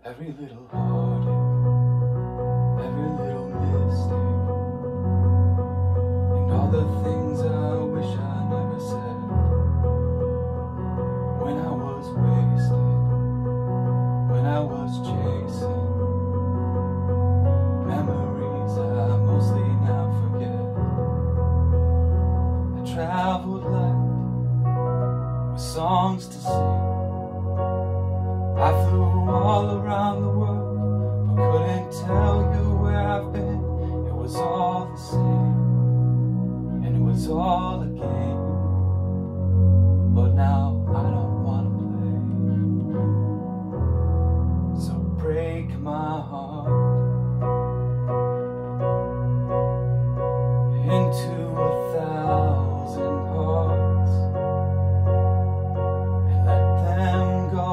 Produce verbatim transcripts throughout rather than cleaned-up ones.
Every little heartache, every little mistake, and all the things I wish I never said. When I was wasted, when I was chasing memories I mostly now forget. I traveled light with songs to sing. I flew all around the world, but couldn't tell you where I've been. It was all the same, and it was all a game. But now I don't want to play, so break my heart into a thousand parts and let them go.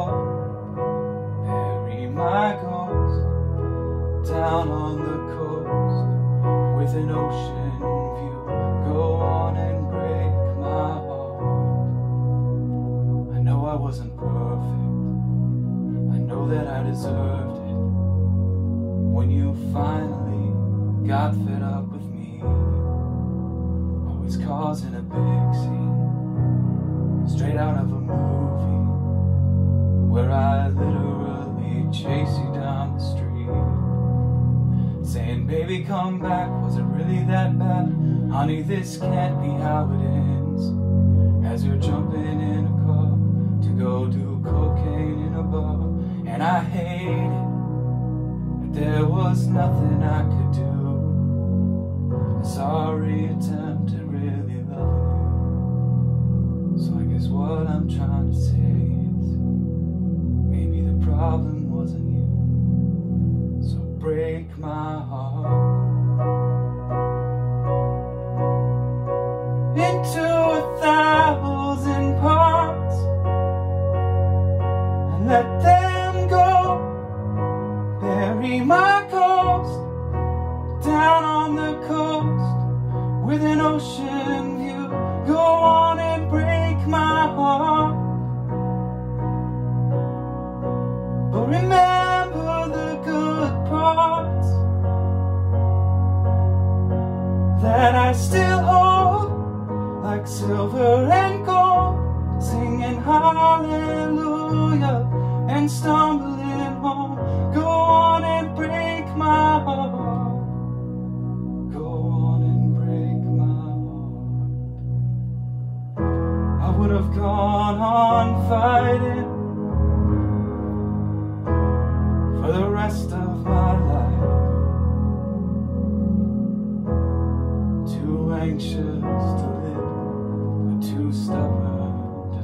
My ghost down on the coast with an ocean view. Go on and break my heart. I know I wasn't perfect, I know that I deserved it. When you finally got fed up with me, always causing a big scene, straight out of a movie where I literally chase you down the street, saying, baby, come back, was it really that bad? Honey, this can't be how it ends. As you're jumping in a car to go do cocaine in a bar. And I hate it, but there was nothing I could do. A sorry attempt at really loving you. So I guess what I'm trying to say is, maybe the problem wasn't you, so break my heart into a thousand parts and let them go. Bury my ghost down on the coast with an ocean view. Go on and break my heart, but remember the good parts that I still hold, like silver and gold, singing hallelujah and stumbling home. Go on and break my heart, go on and break my heart. I would have gone on fighting for the rest of my life, too anxious to live, but too stubborn to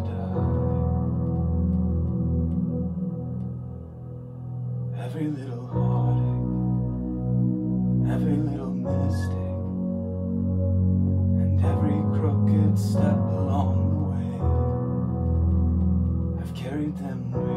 die. Every little heartache, every little mistake, and every crooked step along the way, I've carried them with